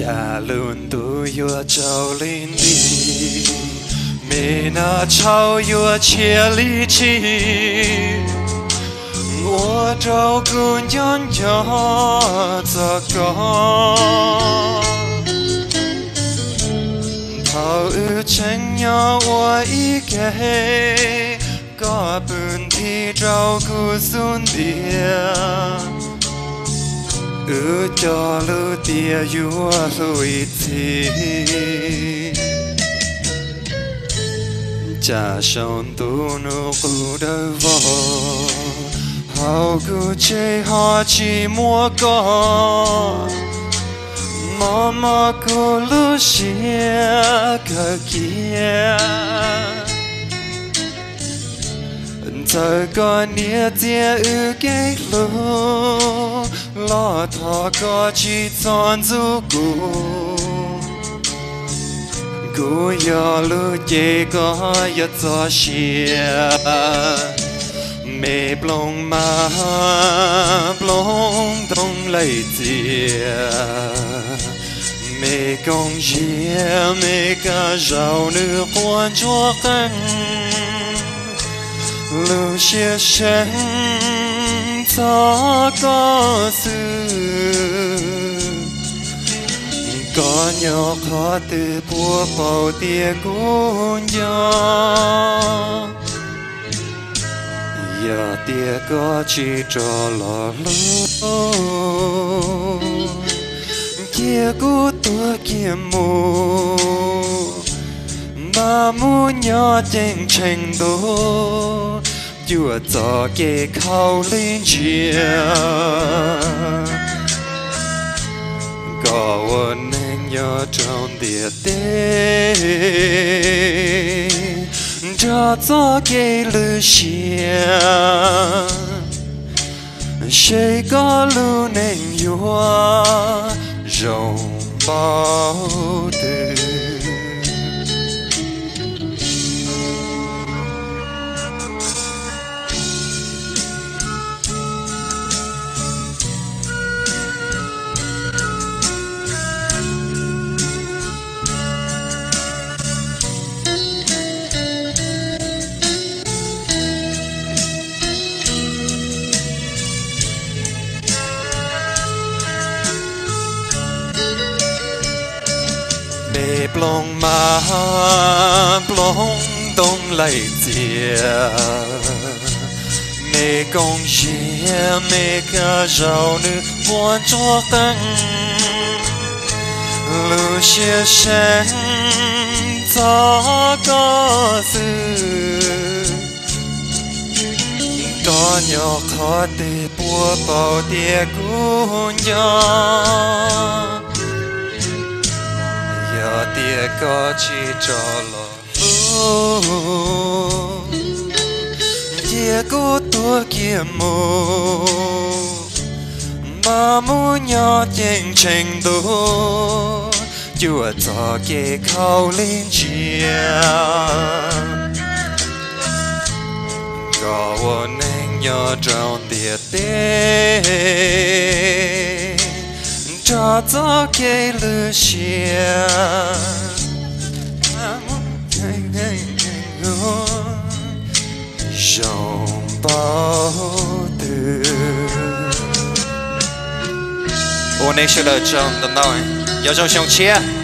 cha luôn tu yo trao lên đi mẹ na trao yo chia ly chi我照顾人家这个，他真要我一个本体照顾孙子，叫路爹有路一起，加上都能顾得我。好古chơi họ chỉ mua có mama cô lu xia cơ kia giờ con nia tia cái lu lo thọ có chỉ chọn du cú yo lu chơi có yo cho xia mẹ plong ma plong đông lấy tiền mẹ công chia mẹ cả giàu nữ quan cho căng lưu chia sẻ cho có sự có nhỏ khó từ bùa bầu tia của nhau giờ tia có chỉ cho lò lô kia cú tua kia mù mà mu nhỏ chênh chênh đô chùa cho kê khâu lên chia có ơn anh nhỏ trong địa tê cho cái lư xia谁个路能有容包的plong ma plong đông lấy tiền mẹ công chia mẹ cả giàu nữ quan cho tăng lưu chia sẻ cho có sự có nhỏ khó để bùa bao tia của nhau tia có chỉ cho lo tia có tua kia mù mà mu nhỏ chênh chênh đô chùa cho kê khâu lên chia có ơn anh nhỏ trong địa tê cho cái lư xia dòng bao từ ô này sẽ là trong tầm nào giờ trong xong chia